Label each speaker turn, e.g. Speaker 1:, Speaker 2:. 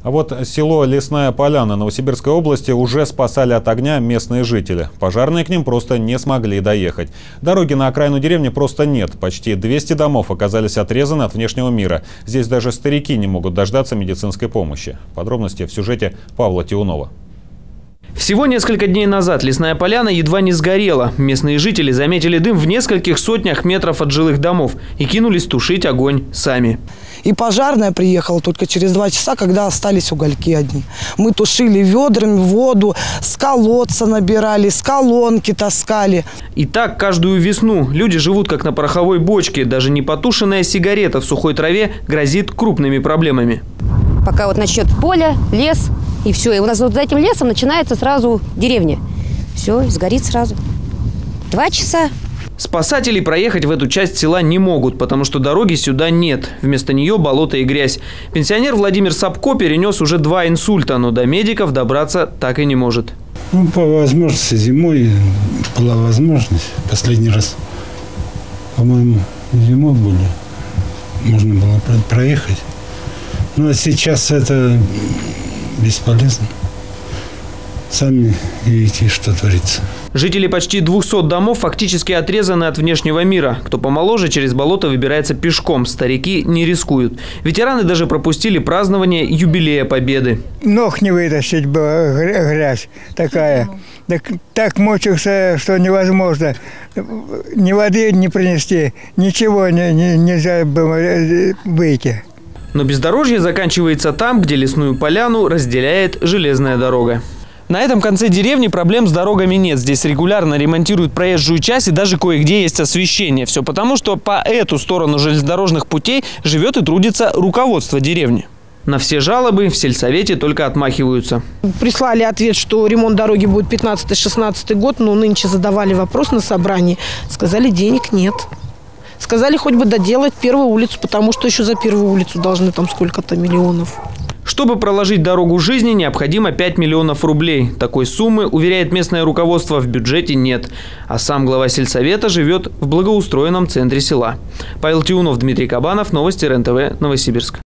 Speaker 1: А вот село Лесная Поляна Новосибирской области уже спасали от огня местные жители. Пожарные к ним просто не смогли доехать. Дороги на окраину деревни просто нет. Почти 200 домов оказались отрезаны от внешнего мира. Здесь даже старики не могут дождаться медицинской помощи. Подробности в сюжете Павла Тиунова.
Speaker 2: Всего несколько дней назад Лесная Поляна едва не сгорела. Местные жители заметили дым в нескольких сотнях метров от жилых домов и кинулись тушить огонь сами.
Speaker 3: И пожарная приехала только через 2 часа, когда остались угольки одни. Мы тушили ведрами воду, с колодца набирали, с колонки таскали.
Speaker 2: И так каждую весну люди живут как на пороховой бочке. Даже непотушенная сигарета в сухой траве грозит крупными проблемами.
Speaker 4: Пока вот начнет поле, лес, и все. И у нас вот за этим лесом начинается сразу деревня. Все, сгорит сразу. 2 часа.
Speaker 2: Спасатели проехать в эту часть села не могут, потому что дороги сюда нет. Вместо нее болото и грязь. Пенсионер Владимир Сапко перенес уже 2 инсульта, но до медиков добраться так и не может.
Speaker 5: Ну, по возможности зимой была возможность. Последний раз, по-моему, зимой были. Можно было проехать. Ну, а сейчас это бесполезно. Сами видите, что творится.
Speaker 2: Жители почти 200 домов фактически отрезаны от внешнего мира. Кто помоложе, через болото выбирается пешком. Старики не рискуют. Ветераны даже пропустили празднование юбилея Победы.
Speaker 6: Ног не вытащить было, грязь такая. Так мучился, что невозможно. Ни воды не принести, ничего нельзя было выйти.
Speaker 2: Но бездорожье заканчивается там, где Лесную Поляну разделяет железная дорога. На этом конце деревни проблем с дорогами нет. Здесь регулярно ремонтируют проезжую часть и даже кое-где есть освещение. Все потому, что по эту сторону железнодорожных путей живет и трудится руководство деревни. На все жалобы в сельсовете только отмахиваются.
Speaker 7: Прислали ответ, что ремонт дороги будет 15-16 год, но нынче задавали вопрос на собрании. Сказали, денег нет. Сказали, хоть бы доделать первую улицу, потому что еще за первую улицу должны там сколько-то миллионов.
Speaker 2: Чтобы проложить дорогу жизни, необходимо 5 миллионов рублей. Такой суммы, уверяет местное руководство, в бюджете нет. А сам глава сельсовета живет в благоустроенном центре села. Павел Тиунов, Дмитрий Кабанов. Новости РЕН-ТВ, Новосибирск.